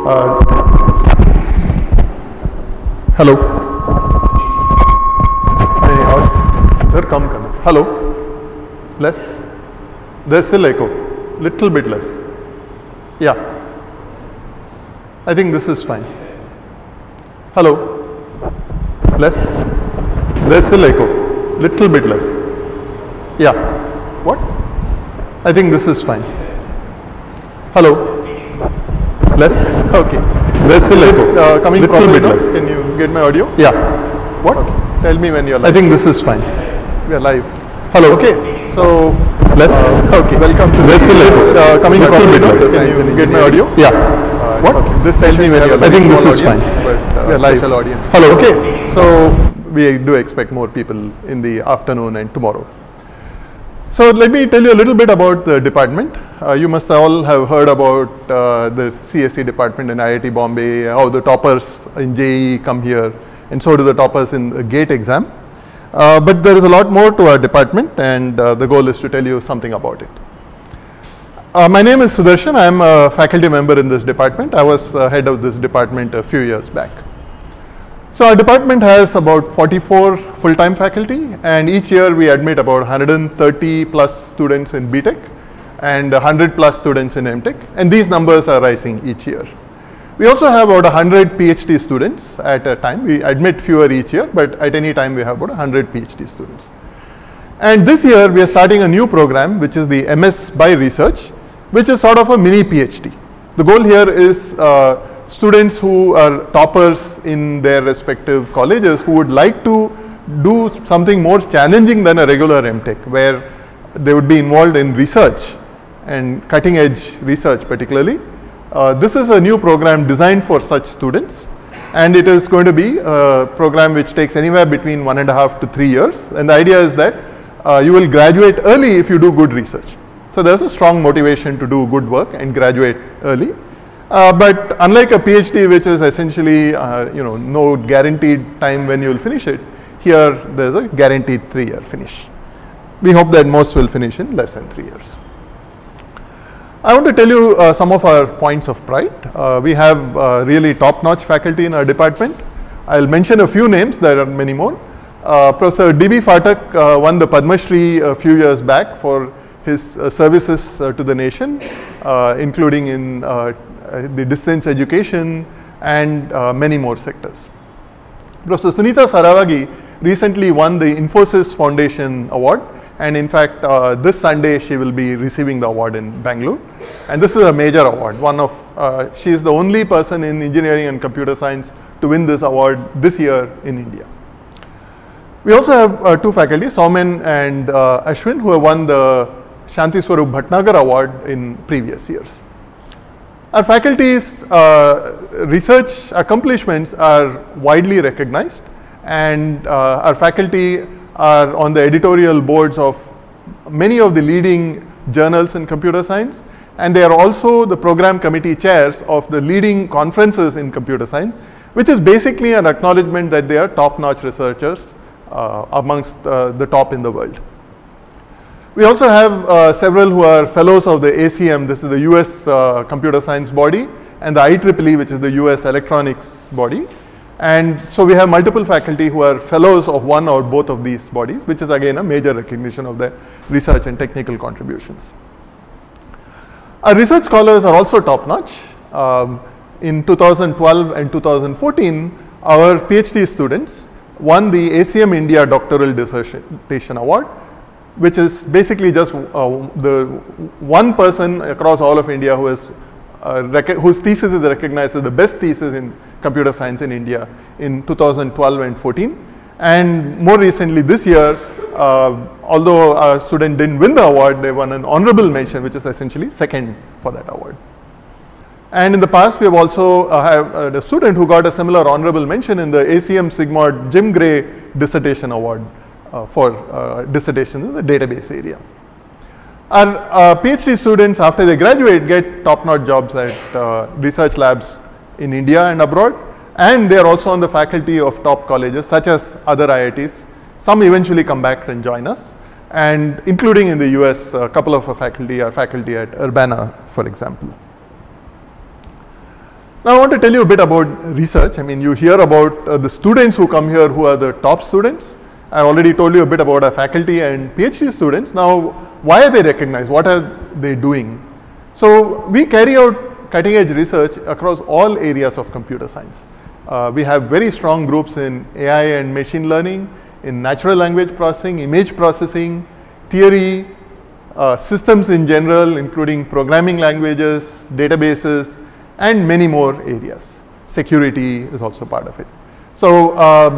Hello. Come. Hello. Less. There's still echo. Little bit less. Yeah. I think this is fine. Hello. Less. There's still echo. Little bit less. Yeah. What? I think this is fine. Hello. Less. Okay. There's still echo. Coming little bit less. Can you get my audio? Yeah. What? Okay. Tell me when you're live. I think this is fine. We are live. Hello. Okay. So less. Okay. Welcome to this. Still echo. Coming little bit less. Can you get my audio? Yeah. What? Okay. This tell me when you're live. I think this is fine. We are live. Audience. Hello. Okay. So we do expect more people in the afternoon and tomorrow. So let me tell you a little bit about the department. You must all have heard about the CSE department in IIT Bombay, how the toppers in JEE come here, and so do the toppers in the GATE exam. But there is a lot more to our department, and the goal is to tell you something about it. My name is Sudarshan. I am a faculty member in this department. I was head of this department a few years back. So our department has about 44 full-time faculty, and each year we admit about 130 plus students in BTech and 100 plus students in MTech, and these numbers are rising each year. We also have about 100 PhD students at a time. We admit fewer each year, but at any time we have about 100 PhD students. And this year we are starting a new program, which is the MS by Research, which is sort of a mini PhD. The goal here is students who are toppers in their respective colleges who would like to do something more challenging than a regular MTech, where they would be involved in research and cutting edge research particularly. This is a new program designed for such students, and it is going to be a program which takes anywhere between 1.5 to 3 years, and the idea is that you will graduate early if you do good research. So there's a strong motivation to do good work and graduate early. But unlike a PhD, which is essentially no guaranteed time when you will finish it, here there's a guaranteed 3-year finish. We hope that most will finish in less than 3 years. I want to tell you some of our points of pride. We have really top-notch faculty in our department. I'll mention a few names. There are many more. Professor D.B. Phatak won the Padma Shri a few years back for his services to the nation, including in the distance education and many more sectors. Professor Sunita Saravagi recently won the Infosys Foundation Award, and in fact this Sunday she will be receiving the award in Bangalore, and this is a major award. She is the only person in engineering and computer science to win this award this year in India. We also have two faculty, Saumen and Ashwin, who have won the Shanti Swarup Bhatnagar Award in previous years. Our faculty's research accomplishments are widely recognized, and our faculty are on the editorial boards of many of the leading journals in computer science, and they are also the program committee chairs of the leading conferences in computer science, which is basically an acknowledgement that they are top-notch researchers amongst the top in the world. We also have several who are fellows of the ACM. This is the US computer science body, and the IEEE, which is the US electronics body. And so we have multiple faculty who are fellows of one or both of these bodies, which is again a major recognition of their research and technical contributions. Our research scholars are also top-notch. In 2012 and 2014, our PhD students won the ACM India Doctoral Dissertation Award, which is basically just the one person across all of India who has whose thesis is recognized as the best thesis in computer science in India in 2012 and 14. And more recently this year, although our student didn't win the award, they won an honorable mention, which is essentially second for that award. And in the past, we have also had a student who got a similar honorable mention in the ACM Sigma Jim Gray Dissertation Award for dissertations in the database area. Our PhD students, after they graduate, get top-notch jobs at research labs in India and abroad, and they are also on the faculty of top colleges such as other IITs. Some eventually come back and join us, and including in the US, a couple of our faculty are faculty at Urbana, for example. Now I want to tell you a bit about research. I mean, you hear about the students who come here who are the top students. I already told you a bit about our faculty and PhD students. Now, why are they recognized? What are they doing? So we carry out cutting edge research across all areas of computer science. We have very strong groups in AI and machine learning, in natural language processing, image processing, theory, systems in general, including programming languages, databases, and many more areas. Security is also part of it. So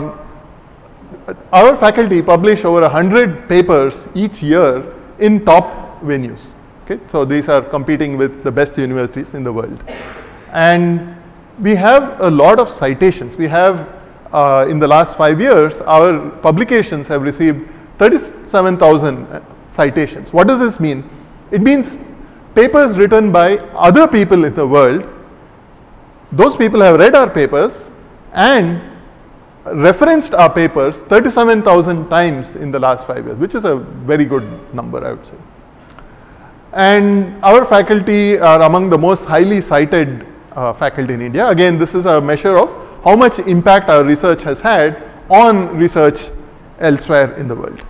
our faculty publish over 100 papers each year in top venues. Okay? So these are competing with the best universities in the world. And we have a lot of citations. We have, in the last 5 years, our publications have received 37,000 citations. What does this mean? It means papers written by other people in the world. Those people have read our papers and referenced our papers 37,000 times in the last 5 years, which is a very good number, I would say. And our faculty are among the most highly cited faculty in India. Again, this is a measure of how much impact our research has had on research elsewhere in the world.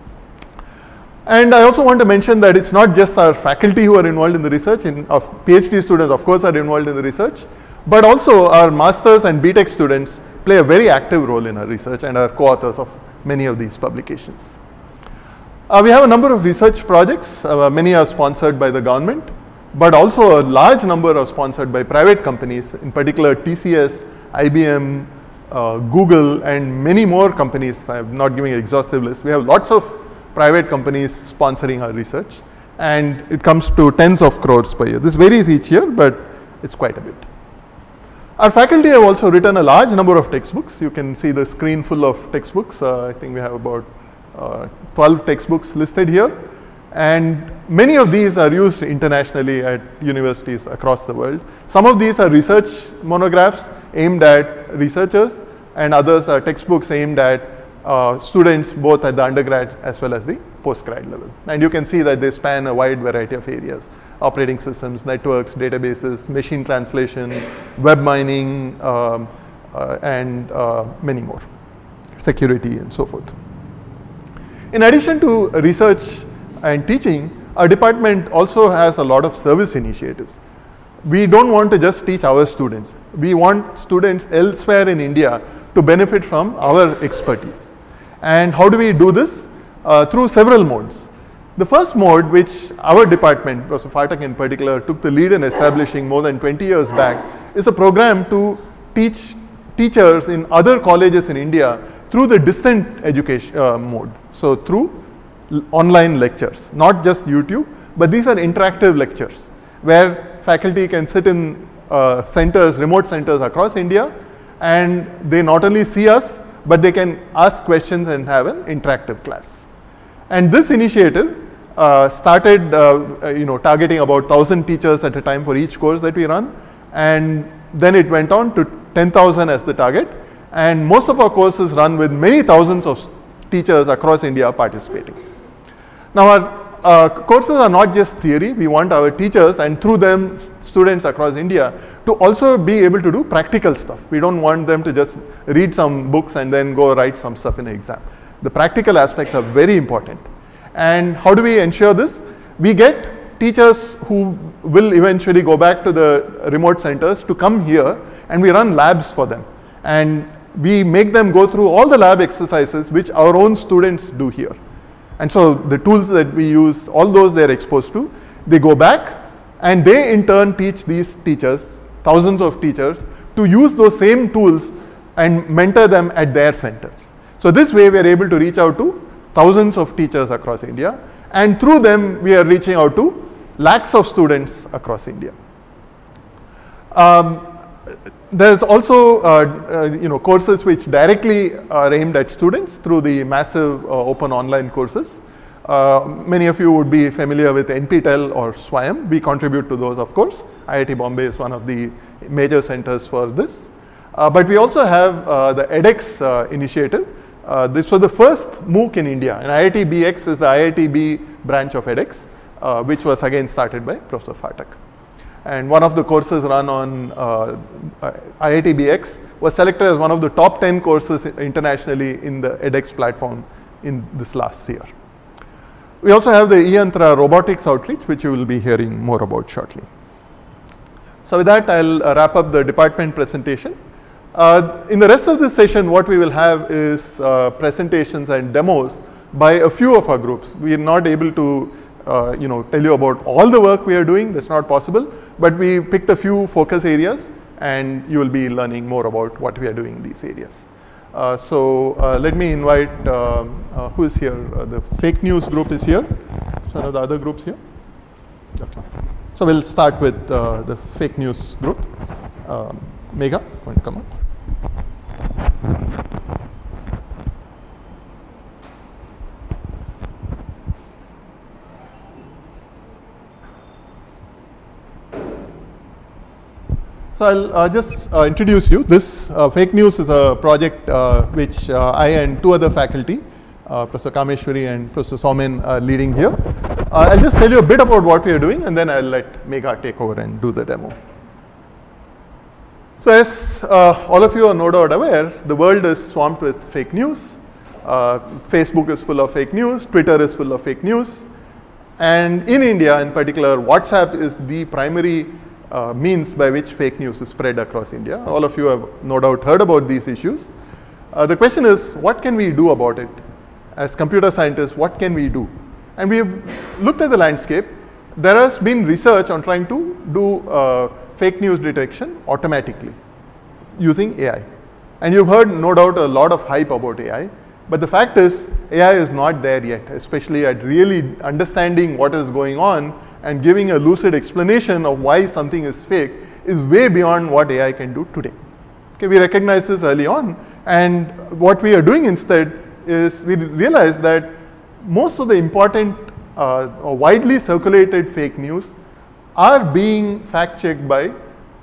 And I also want to mention that it's not just our faculty who are involved in the research, our PhD students of course are involved in the research, but also our masters and BTech students play a very active role in our research and are co-authors of many of these publications. We have a number of research projects. Many are sponsored by the government, but also a large number are sponsored by private companies, in particular TCS, IBM, Google, and many more companies. I'm not giving an exhaustive list. We have lots of private companies sponsoring our research, and it comes to tens of crores per year. This varies each year, but it's quite a bit. Our faculty have also written a large number of textbooks. You can see the screen full of textbooks. I think we have about 12 textbooks listed here, and many of these are used internationally at universities across the world. Some of these are research monographs aimed at researchers, and others are textbooks aimed at students both at the undergrad as well as the postgrad level. And you can see that they span a wide variety of areas: operating systems, networks, databases, machine translation, web mining, and many more, security and so forth. In addition to research and teaching, our department also has a lot of service initiatives. We don't want to just teach our students. We want students elsewhere in India to benefit from our expertise. And how do we do this? Through several modes. The first mode, which our department, Professor Phatak in particular, took the lead in establishing more than 20 years back, is a program to teach teachers in other colleges in India through the distant education mode. So through online lectures, not just YouTube, but these are interactive lectures where faculty can sit in centers, remote centers across India, and they not only see us, but they can ask questions and have an interactive class. And this initiative started targeting about 1,000 teachers at a time for each course that we run, and then it went on to 10,000 as the target, and most of our courses run with many thousands of teachers across India participating. Now our courses are not just theory. We want our teachers and through them students across India to also be able to do practical stuff. We don't want them to just read some books and then go write some stuff in an exam. The practical aspects are very important. And how do we ensure this? We get teachers who will eventually go back to the remote centers to come here, and we run labs for them. And we make them go through all the lab exercises which our own students do here. And so the tools that we use, all those they're exposed to, they go back and they in turn teach these teachers, thousands of teachers, to use those same tools and mentor them at their centers. So this way we are able to reach out to thousands of teachers across India, and through them we are reaching out to lakhs of students across India. There's also courses which directly are aimed at students through the massive open online courses. Many of you would be familiar with NPTEL or SWAYAM. We contribute to those, of course. IIT Bombay is one of the major centers for this. But we also have the edX initiative. This was the first MOOC in India, and IIT BX is the IITB branch of edX, which was again started by Professor Phatak. And one of the courses run on IIT BX was selected as one of the top 10 courses internationally in the edX platform in this last year. We also have the eYantra robotics outreach, which you will be hearing more about shortly. So with that, I'll wrap up the department presentation. In the rest of this session, what we will have is presentations and demos by a few of our groups. We are not able to tell you about all the work we are doing, that's not possible, but we picked a few focus areas and you will be learning more about what we are doing in these areas. Let me invite, who is here? The fake news group is here. So are the other groups here? Okay. So we'll start with the fake news group. Megha, going to come up. So I'll just introduce you. This fake news is a project which I and two other faculty, Professor Kameshwari and Professor Somin, are leading here. I'll just tell you a bit about what we are doing, and then I'll let Megha take over and do the demo. So as all of you are no doubt aware, the world is swamped with fake news. Facebook is full of fake news, Twitter is full of fake news, and in India in particular, WhatsApp is the primary means by which fake news is spread across India. All of you have no doubt heard about these issues. The question is, what can we do about it? As computer scientists, what can we do? And we have looked at the landscape. There has been research on trying to do fake news detection automatically using AI. And you've heard, no doubt, a lot of hype about AI. But the fact is, AI is not there yet, especially at really understanding what is going on and giving a lucid explanation of why something is fake is way beyond what AI can do today. Okay, we recognize this early on, and what we are doing instead is we realize that most of the important or widely circulated fake news are being fact-checked by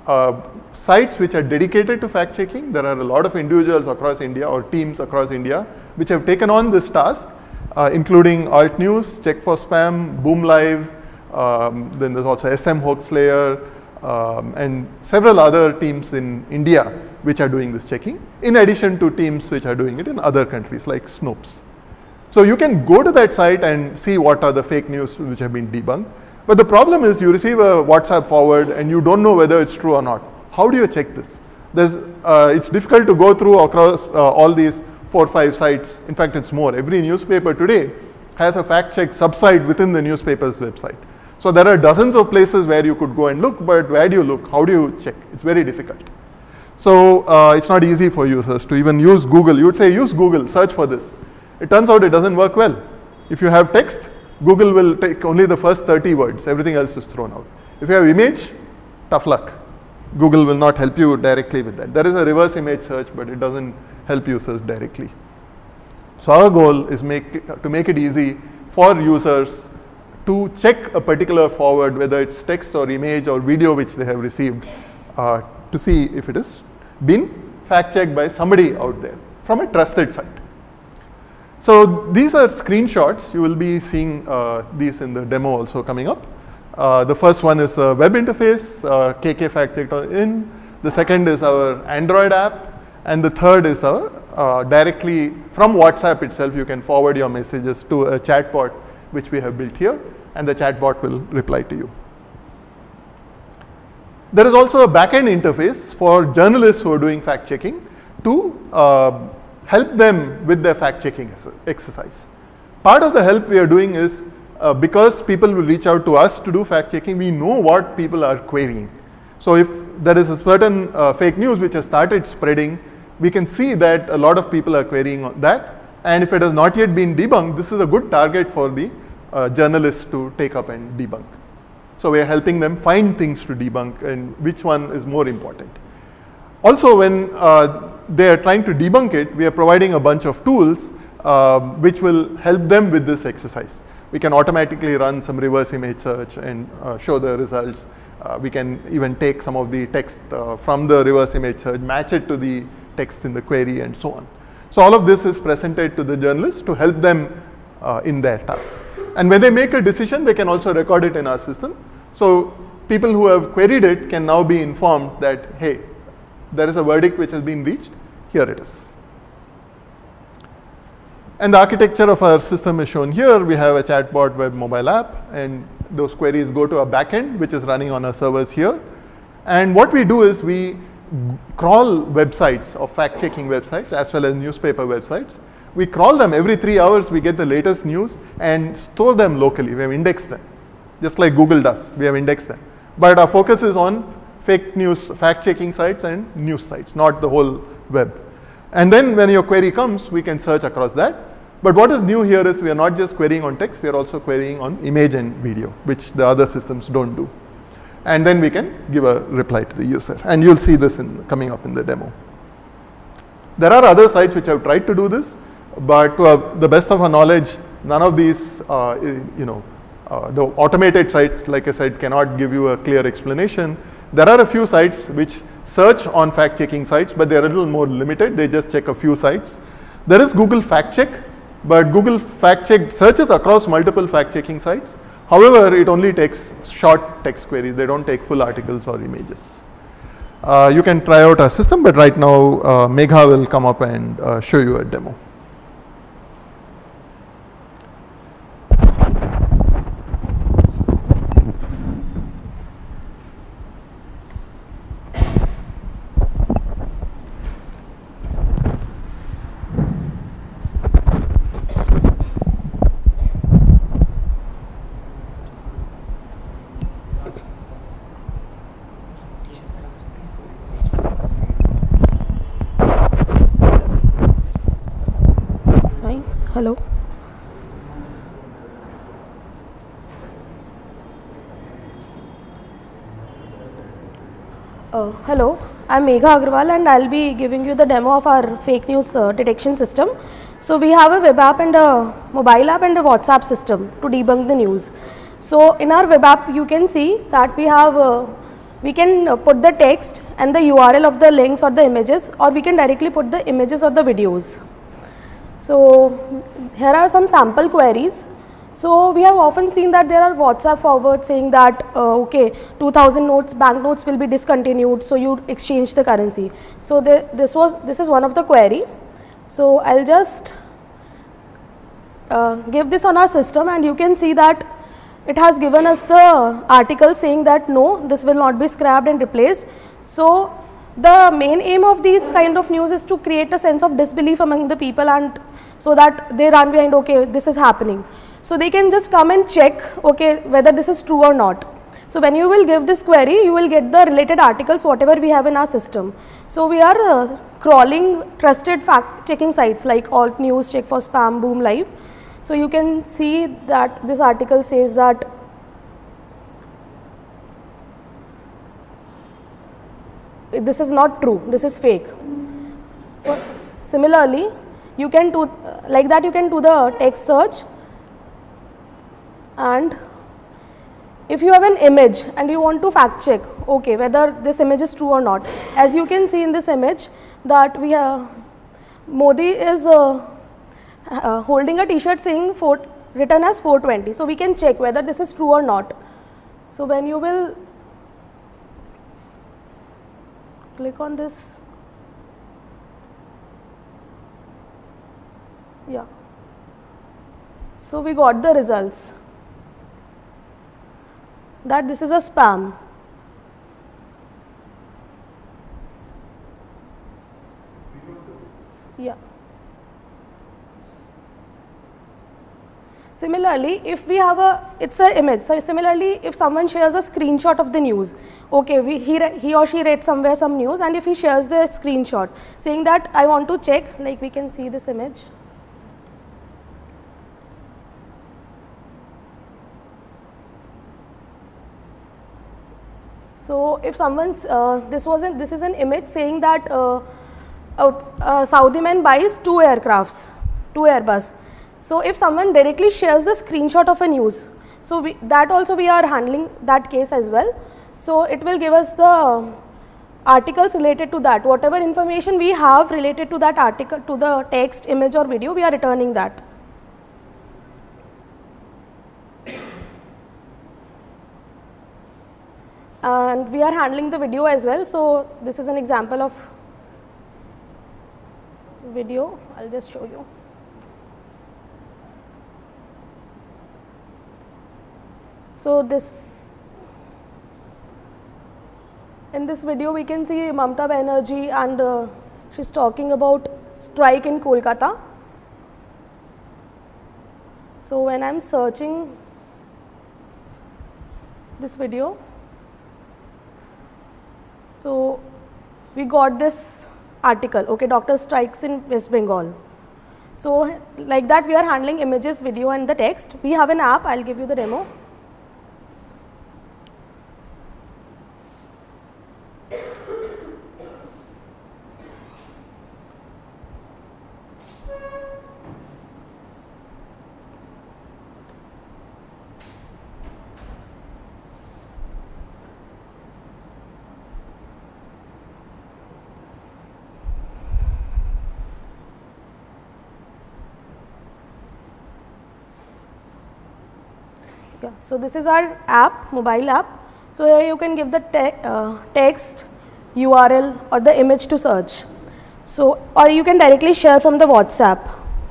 sites which are dedicated to fact-checking. There are a lot of individuals across India or teams across India which have taken on this task, including Alt News, Check for Spam, Boom Live, then there's also SM Hoaxlayer, and several other teams in India which are doing this checking, in addition to teams which are doing it in other countries like Snopes. So you can go to that site and see what are the fake news which have been debunked. But the problem is you receive a WhatsApp forward and you don't know whether it's true or not. How do you check this? It's difficult to go through across all these 4 or 5 sites. In fact, it's more. Every newspaper today has a fact check subsite within the newspaper's website. So there are dozens of places where you could go and look, but where do you look? How do you check? It's very difficult. So it's not easy for users to even use Google. You would say use Google, search for this. It turns out it doesn't work well. If you have text, Google will take only the first 30 words, everything else is thrown out. If you have image, tough luck. Google will not help you directly with that. There is a reverse image search, but it doesn't help users directly. So our goal is to make it easy for users to check a particular forward, whether it's text or image or video which they have received, to see if it has been fact-checked by somebody out there from a trusted site. So these are screenshots. You will be seeing these in the demo also coming up. The first one is a web interface, KK FactCheck.in. The second is our Android app. And the third is our directly from WhatsApp itself, you can forward your messages to a chatbot which we have built here, and the chatbot will reply to you. There is also a backend interface for journalists who are doing fact-checking to help them with their fact-checking exercise. Part of the help we are doing is because people will reach out to us to do fact-checking, we know what people are querying. So if there is a certain fake news which has started spreading, we can see that a lot of people are querying that, and if it has not yet been debunked, this is a good target for the journalists to take up and debunk. So we are helping them find things to debunk and which one is more important. Also, when they are trying to debunk it, we are providing a bunch of tools which will help them with this exercise. We can automatically run some reverse image search and show the results. We can even take some of the text from the reverse image search, match it to the text in the query, and so on. So all of this is presented to the journalists to help them in their task. And when they make a decision, they can also record it in our system. So people who have queried it can now be informed that, hey, there is a verdict which has been reached, here it is. And the architecture of our system is shown here. We have a chatbot web mobile app, and those queries go to a backend which is running on our servers here. And what we do is we crawl websites of fact-checking websites as well as newspaper websites. We crawl them every 3 hours. We get the latest news and store them locally. We have indexed them, just like Google does. We have indexed them. But our focus is on fake news, fact-checking sites and news sites, not the whole web. And then when your query comes, we can search across that. But what is new here is we are not just querying on text, we are also querying on image and video, which the other systems don't do. And then we can give a reply to the user. And you'll see this coming up in the demo. There are other sites which have tried to do this, but to the best of our knowledge, none of these, the automated sites, like I said, cannot give you a clear explanation. There are a few sites which search on fact-checking sites, but they're a little more limited. They just check a few sites. There is Google Fact Check, but Google Fact Check searches across multiple fact-checking sites. However, it only takes short text queries. They don't take full articles or images. You can try out our system, but right now Megha will come up and show you a demo. Hello. Hello, I'm Megha Agrawal and I'll be giving you the demo of our fake news detection system. So we have a web app and a mobile app and a WhatsApp system to debunk the news. So in our web app you can see that we have we can put the text and the URL of the links or the images, or we can directly put the images or the videos. So here are some sample queries. So we have often seen that there are WhatsApp forwards saying that okay, 2000 notes, banknotes will be discontinued, so you exchange the currency. So this is one of the query. So I'll just give this on our system, and you can see that it has given us the article saying that no, this will not be scrapped and replaced. So the main aim of these kind of news is to create a sense of disbelief among the people, and so that they run behind, okay, this is happening. So they can just come and check, okay, whether this is true or not. So when you will give this query, you will get the related articles, whatever we have in our system. So we are crawling trusted fact checking sites like Alt News, Check for Spam, Boom Live. So you can see that this article says that this is not true, this is fake. Similarly, you can do like that, you can do the text search, and if you have an image and you want to fact check, okay, whether this image is true or not. As you can see in this image that we have Modi is holding a t-shirt saying written as 420. So we can check whether this is true or not. So when you will click on this, yeah, so we got the results that this is a spam. Yeah. Similarly, if we have it's an image. So similarly, if someone shares a screenshot of the news, okay, he or she read somewhere some news, and if he shares the screenshot saying that I want to check, like we can see this image. So if someone's, this is an image saying that a Saudi man buys 2 aircrafts, 2 Airbus. So if someone directly shares the screenshot of a news, so that also we are handling that case as well. So it will give us the articles related to that. Whatever information we have related to that article, to the text, image or video, we are returning that. and we are handling the video as well. So this is an example of video. I'll just show you. So in this video we can see Mamata Banerjee, and she's talking about strike in Kolkata. So when I'm searching this video, so we got this article, okay, doctor strikes in West Bengal. So like that we are handling images, video and the text. We have an app, I'll give you the demo. Yeah, so this is our app, mobile app. So here you can give the text, URL or the image to search. So, or you can directly share from the WhatsApp.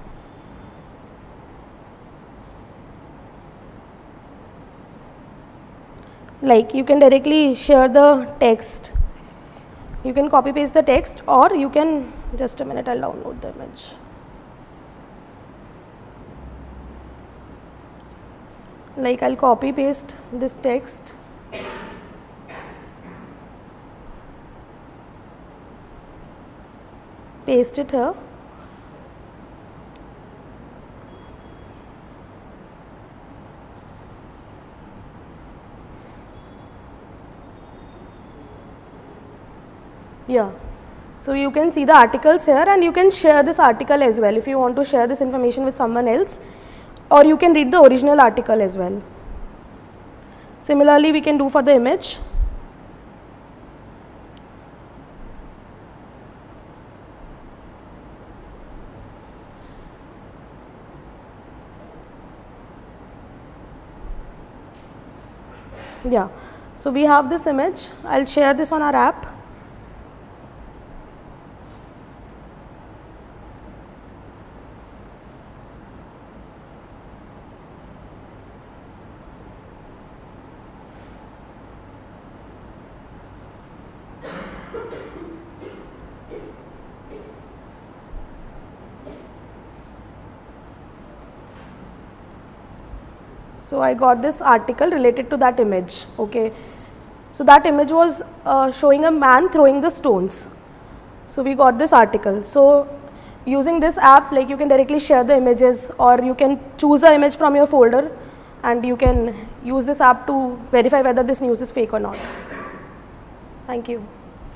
Like you can directly share the text. You can copy paste the text, or you can, just a minute, I'll download the image. Like I'll copy paste this text, paste it here, yeah. So you can see the articles here, and you can share this article as well if you want to share this information with someone else, or you can read the original article as well. Similarly, we can do for the image. Yeah, so we have this image. I'll share this on our app. So I got this article related to that image, okay. So that image was showing a man throwing the stones. So we got this article. So using this app, like you can directly share the images, or you can choose an image from your folder, and you can use this app to verify whether this news is fake or not. Thank you.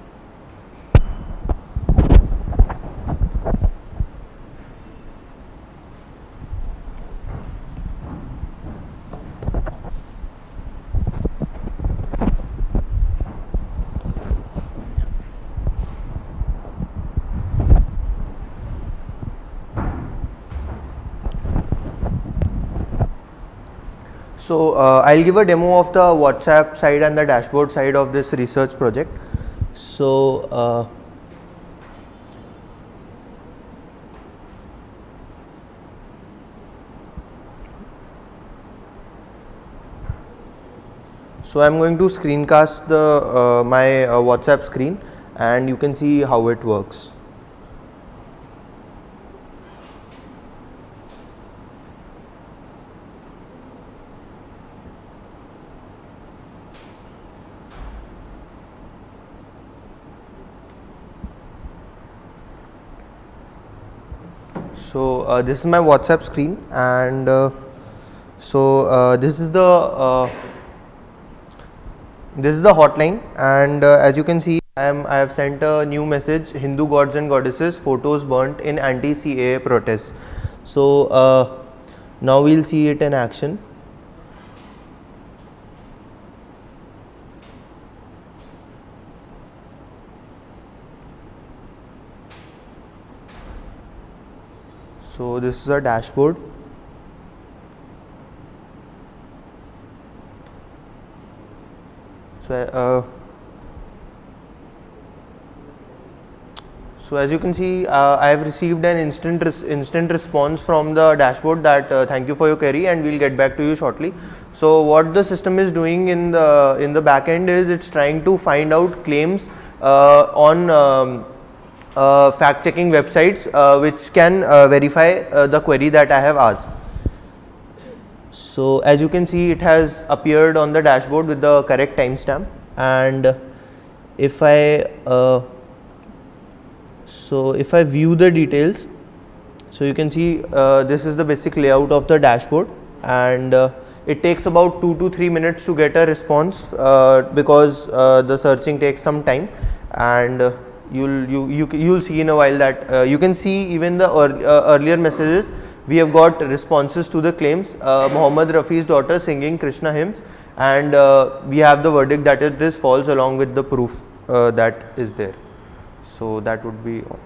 So I'll give a demo of the WhatsApp side and the dashboard side of this research project. So I'm going to screencast the my WhatsApp screen, and you can see how it works. So this is my WhatsApp screen, and this is the hotline, and as you can see, I have sent a new message: Hindu gods and goddesses, photos burnt in anti-CAA protests. So now we'll see it in action. So this is a dashboard. So So as you can see, I have received an instant response from the dashboard that thank you for your query and we'll get back to you shortly. So what the system is doing in the back end is it's trying to find out claims on fact checking websites which can verify the query that I have asked. So as you can see, it has appeared on the dashboard with the correct timestamp, and if I view the details, so you can see this is the basic layout of the dashboard, and it takes about 2 to 3 minutes to get a response because the searching takes some time, and you'll see in a while that you can see even the earlier messages. We have got responses to the claims, Muhammad Rafi's daughter singing Krishna hymns, and we have the verdict that it is false along with the proof that is there. So that would be all.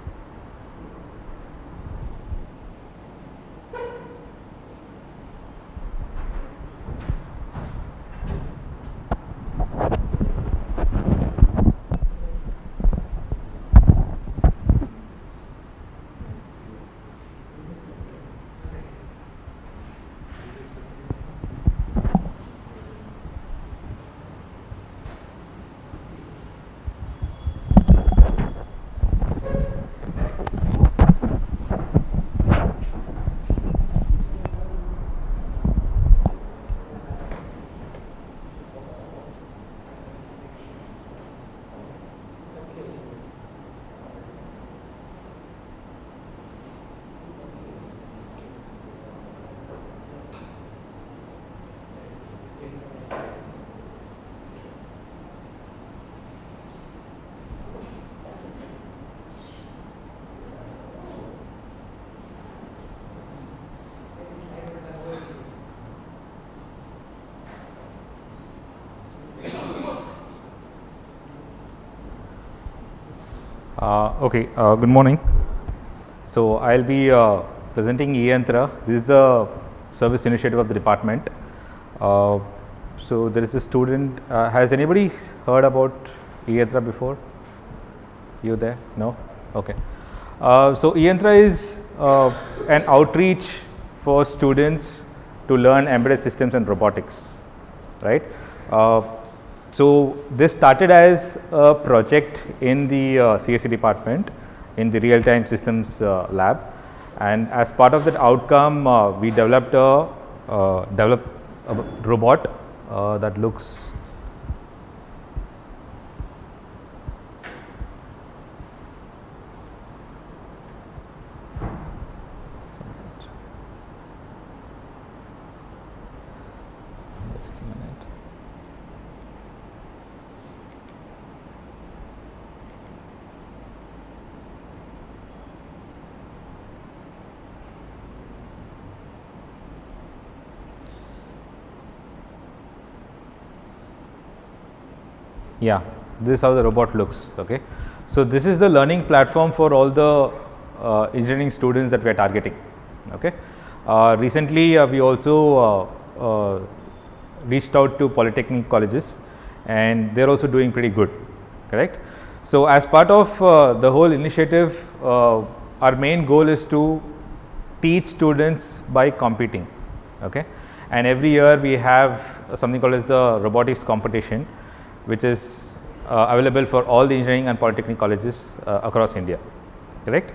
Good morning. So I'll be presenting e-Yantra. This is the service initiative of the department. So there is a student. Has anybody heard about e-Yantra before? You there? No? Okay. So e-Yantra is an outreach for students to learn embedded systems and robotics, right? So this started as a project in the CSE department in the real-time systems lab, and as part of that outcome we developed a robot that looks just a minute. Yeah, this is how the robot looks. Okay, so this is the learning platform for all the engineering students that we are targeting. Okay, recently we also reached out to polytechnic colleges, and they are also doing pretty good. Correct. So as part of the whole initiative, our main goal is to teach students by competing. Okay, and every year we have something called as the robotics competition, which is available for all the engineering and polytechnic colleges across India, correct?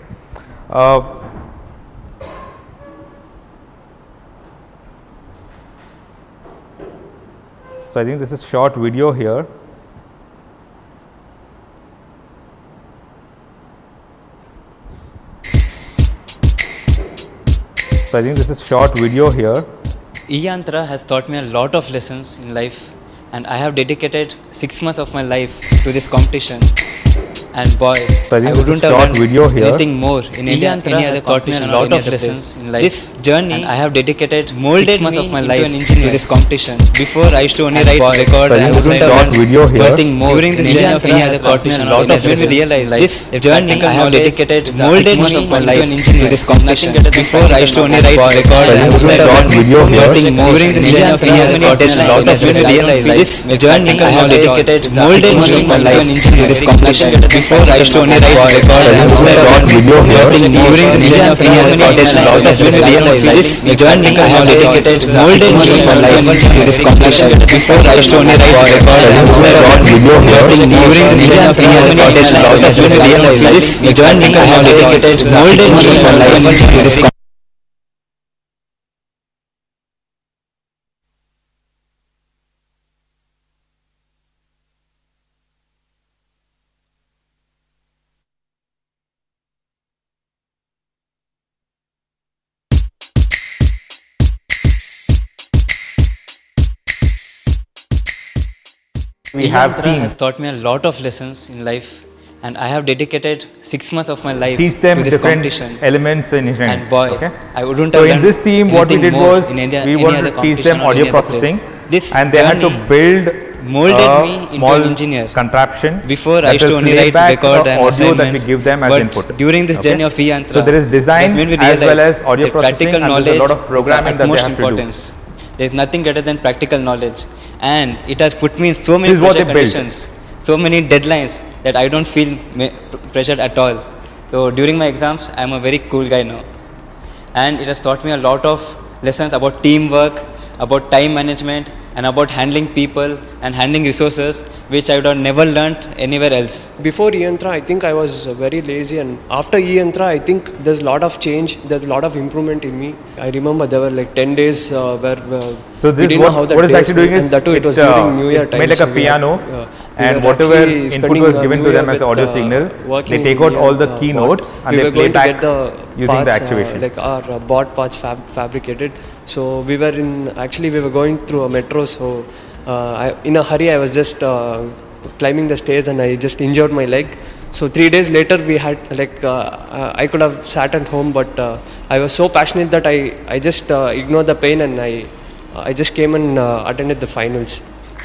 So I think this is short video here. So I think this is short video here. e-Yantra has taught me a lot of lessons in life, and I have dedicated 6 months of my life to this competition. And boy, So I think I this is wouldn't a have short learned video here. anything more in India. Any other taught me a lot of lessons in life. This journey I have dedicated molded 6 months of my life to this competition. Before I used to only write record. So I I think this is wouldn't a have short learned video here. anything more. During this journey, any other taught me a lot of lessons. Realize this journey I have dedicated molded 6 months of my life to this competition. Before I used to only write record. So I think this is a short video here. During this journey, any other taught me a lot of lessons. Realize this journey I have dedicated molded most of my life to this competition. Before I used to only write record. Short video here. During this journey, any other taught me a lot of lessons. Realize this journey I have dedicated molded most of my life to this competition. Before I used to only write record. Short video here. During this journey, any other taught me a lot of lessons. Realize this journey I have dedicated molded most of my life to this competition. We have has teams. taught me a lot of lessons in life, and I have dedicated 6 months of my life Teach them to this different competition. elements in engineering. And boy, okay? I wouldn't So have in learned this team, what we anything did more was in India, we any wanted other to teach competition them or any audio other processing, place. This and they had to journey build molded me into small an engineer. contraption. Before that I used to will only play write back record the and audio that we assignments, give them as but input. during this Okay? journey of Yantra, So there is design that's when we as well realized as audio that processing, practical and there's knowledge a lot of programming is that of they utmost have to do. importance. There is nothing greater than practical knowledge, and it has put me in so many This is what pressure they built. conditions, so many deadlines that I don't feel pressured at all. So during my exams, I am a very cool guy now, and it has taught me a lot of lessons about teamwork, about time management, and about handling people and handling resources, which I would have never learnt anywhere else. Before E-Yantra, I think I was very lazy, and after E-Yantra, I think there's a lot of change, there's a lot of improvement in me. I remember there were like 10 days where So we this didn't know how the what it's days actually doing went, is and that too, it was during New Year it's time. made like so a piano, we and were whatever actually input spending was the given New to them Year as an with, audio signal, working they take in out all the bot. keynotes and We they were play going to back get the using the parts, activation. like our bot parts fabricated. So we were we were going through a metro, so in a hurry I was just climbing the stairs and I just injured my leg. So 3 days later we had I could have sat at home, but I was so passionate that I just ignored the pain, and I just came and attended the finals.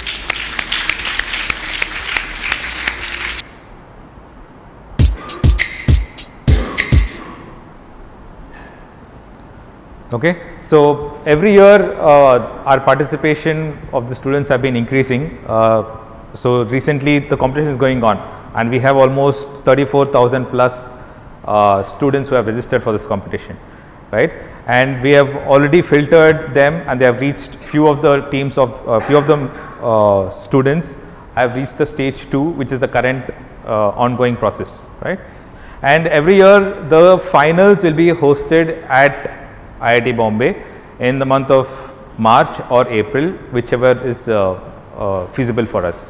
Okay, so every year our participation of the students have been increasing. So recently the competition is going on, and we have almost 34,000 plus students who have registered for this competition, right? And we have already filtered them, and they have reached few of the teams of few of them students have reached the stage 2, which is the current ongoing process, right? And every year the finals will be hosted at IIT Bombay in the month of March or April, whichever is feasible for us.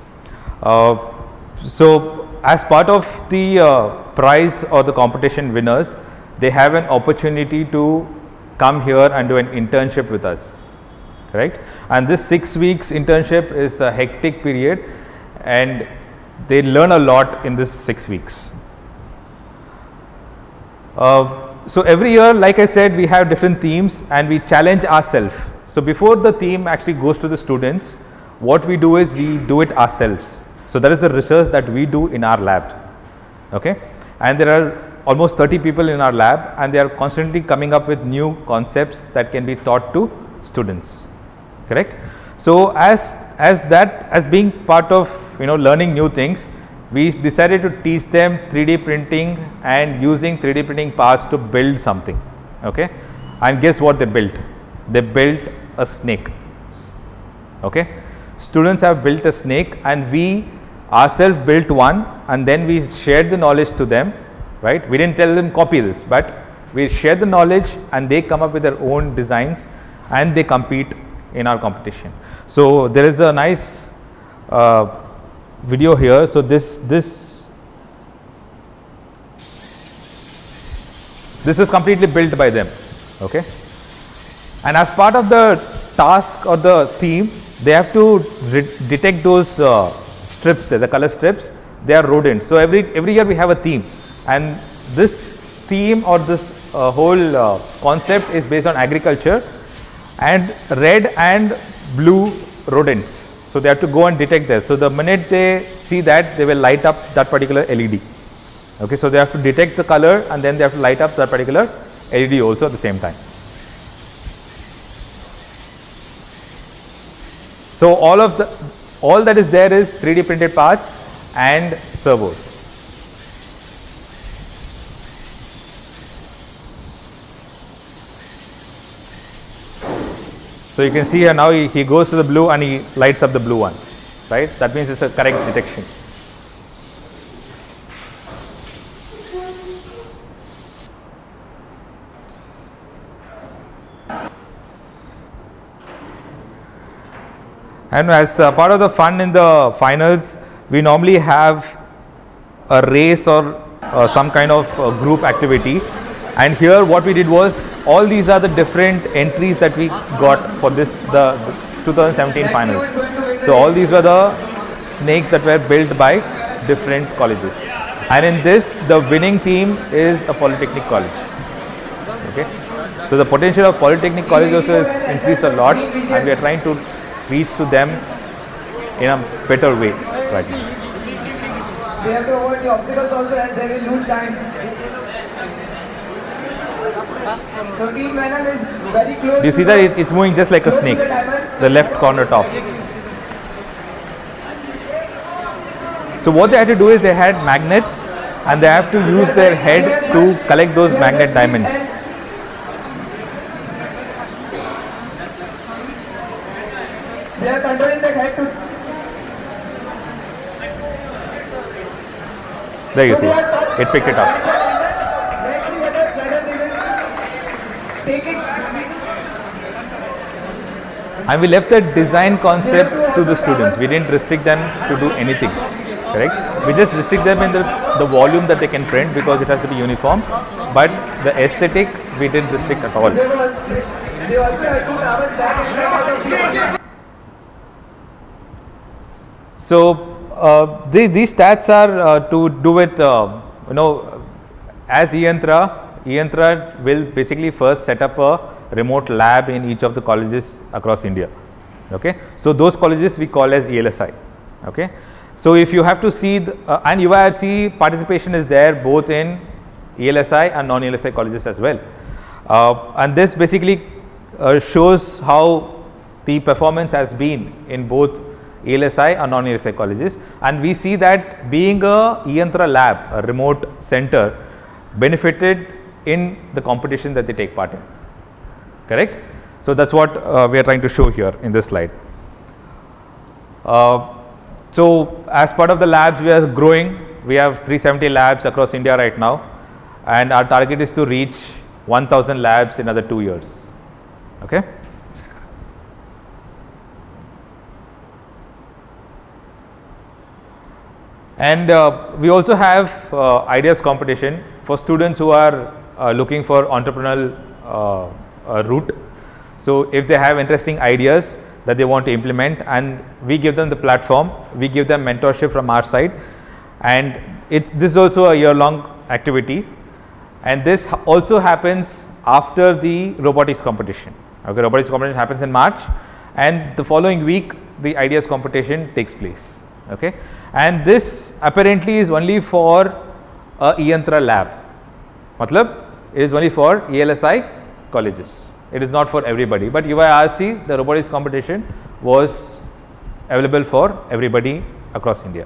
So as part of the prize or the competition winners, they have an opportunity to come here and do an internship with us, correct? And this 6 weeks internship is a hectic period, and they learn a lot in this 6 weeks. So every year, like I said, we have different themes and we challenge ourselves. So before the theme actually goes to the students, what we do is we do it ourselves. So that is the research that we do in our lab, okay? And there are almost 30 people in our lab, and they are constantly coming up with new concepts that can be taught to students, correct? So as being part of learning new things, we decided to teach them 3D printing and using 3D printing parts to build something, okay? And guess what they built? They built a snake, okay? Students have built a snake, and we ourselves built one, and then we shared the knowledge to them, right? We didn't tell them copy this, but we shared the knowledge, and they come up with their own designs and they compete in our competition. So there is a nice video here. So this is completely built by them, okay? And as part of the task or the theme, they have to detect those strips there, the color strips, they are rodents. So every year we have a theme, and this theme or this whole concept is based on agriculture and red and blue rodents. So they have to go and detect this. So the minute they see that, they will light up that particular LED. Okay, so they have to detect the color and then they have to light up that particular LED also at the same time. So all that is there is 3D printed parts and servos. So you can see here now he goes to the blue and he lights up the blue one, right? That means it's a correct detection. And as part of the fun in the finals, we normally have a race or some kind of group activity. And here what we did was, all these are the different entries that we got for the 2017 finals. So all these were the snakes that were built by different colleges. And in this, the winning team is a polytechnic college. Okay. So the potential of polytechnic college also has increased a lot, and we are trying to reach to them in a better way right now. They have to avoid the obstacles also, as they will lose time. So Team Venom is very close. Do you see that it's moving just like a snake, the left corner top. So what they had to do is they had magnets and they have to use their head to collect those magnet diamonds. They are controlling the head to. There you see, it picked it up. Let's see whether they will take it. And we left the design concept to the students. We didn't restrict them to do anything, correct? We just restrict them in the volume that they can print, because it has to be uniform. But the aesthetic, we didn't restrict at all. They also have to travel back and forth out of the. So these stats are to do with as eYantra will basically first set up a remote lab in each of the colleges across India. Okay, so those colleges we call as ELSI. Okay, so if you have to see and UIRC participation is there both in ELSI and non-ELSI colleges as well, and this basically shows how the performance has been in both ELSI and non-ELSI colleges, and we see that being a eYantra lab, a remote center, benefited in the competition that they take part in, correct? So that's what we are trying to show here in this slide. So as part of the labs, we are growing. We have 370 labs across India right now, and our target is to reach 1000 labs in another 2 years. Okay. And we also have ideas competition for students who are looking for entrepreneurial route. So if they have interesting ideas that they want to implement, and we give them the platform, we give them mentorship from our side, and this is also a year-long activity, and this also happens after the robotics competition. Okay, robotics competition happens in March, and the following week the ideas competition takes place. Okay, and this apparently is only for a eYantra lab. Matlab, it is only for ELSI colleges. It is not for everybody, but UIRC, the robotics competition, was available for everybody across India.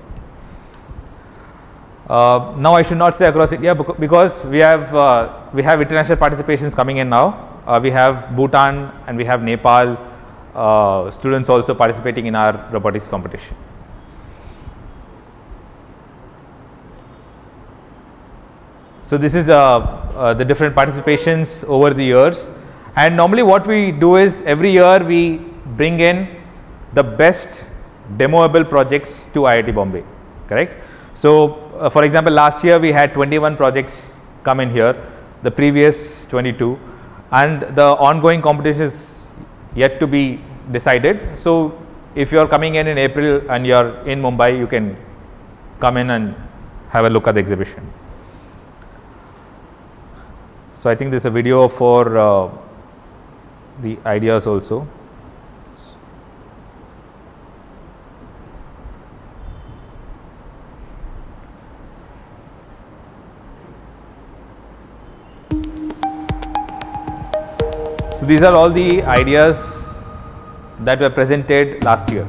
Now I should not say across India, because we have international participations coming in now. We have Bhutan and we have Nepal students also participating in our robotics competition. So this is the different participations over the years, and normally what we do is every year we bring in the best demoable projects to IIT Bombay, correct? So for example, last year we had 21 projects come in here, the previous 22, and the ongoing competition is yet to be decided. So if you are coming in April and you are in Mumbai, you can come in and have a look at the exhibition. So I think there's a video for the ideas also. So these are all the ideas that were presented last year.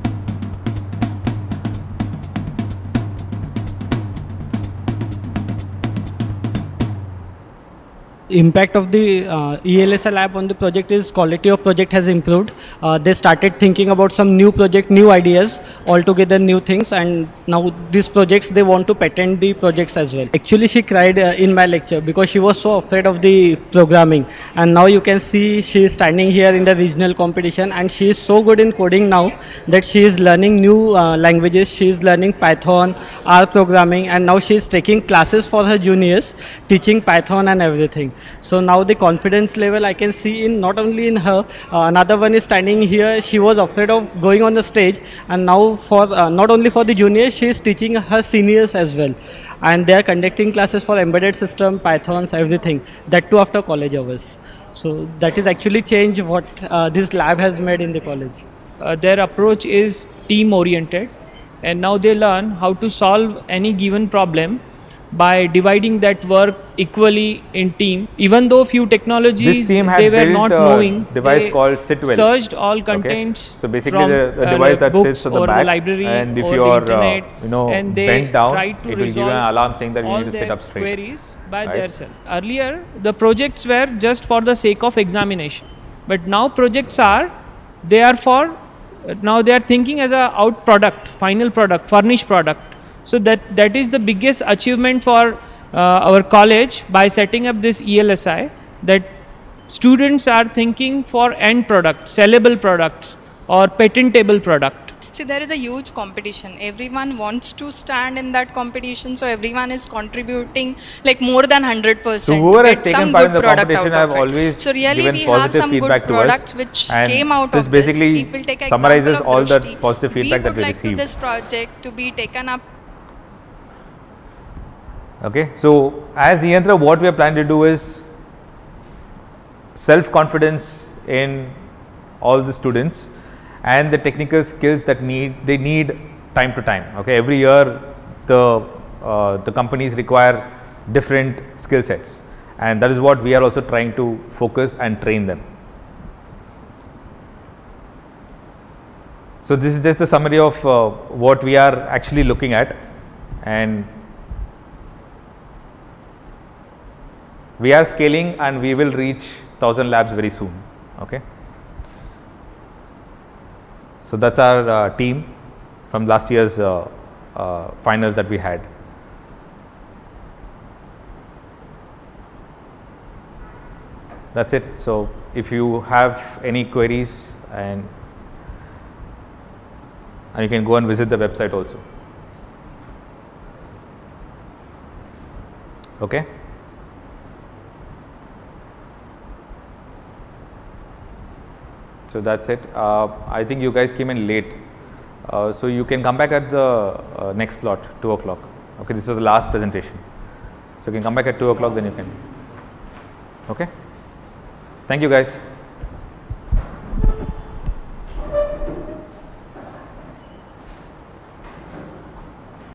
Impact of the ELSI lab on the project is quality of project has improved. They started thinking about some new project, new ideas, altogether new things, and now these projects they want to patent the projects as well. Actually she cried in my lecture because she was so afraid of the programming, and now you can see she is standing here in the regional competition and she is so good in coding now that she is learning new languages. She is learning Python, R programming, and now she is taking classes for her juniors teaching Python and everything. So now the confidence level I can see in not only in her, another one is standing here, she was afraid of going on the stage, and now for not only for the juniors, she is teaching her seniors as well, and they are conducting classes for embedded system, Pythons, everything, that too after college hours. So that is actually change what this lab has made in the college. Their approach is team oriented, and now they learn how to solve any given problem by dividing that work equally in team. Even though few technologies they were not knowing, device they called Sitwell. Searched all contents. So basically from the device that books sits on the or back, the library and if or you the are internet, and they bent down, tried to it will give you an resolve alarm saying that you all need to sit their up straight. queries by right? themselves. Earlier the projects were just for the sake of examination, but now projects are, they are for, now they are thinking as a out product, final product, furnished product. So that is the biggest achievement for our college by setting up this ELSI, that students are thinking for end product, sellable products or patentable product. See, there is a huge competition. Everyone wants to stand in that competition, so everyone is contributing like more than 100%. So whoever has taken part in the competition have always given positive feedback to us, which and came out this of basically this. Take summarizes all the Drushti. positive feedback that we like received. this project to be taken up. Okay, so as Niyantra, what we are planning to do is self-confidence in all the students and the technical skills that they need time to time. Okay, every year the companies require different skill sets, and that is what we are also trying to focus and train them. So this is just the summary of what we are actually looking at, and we are scaling and we will reach 1000 labs very soon. Okay. So that's our team from last year's finals that we had. That's it. So if you have any queries, and you can go and visit the website also. Okay. So that's it. I think you guys came in late, so you can come back at the next slot, 2 o'clock. Okay, this was the last presentation, so you can come back at 2 o'clock, then you can. Okay, thank you guys.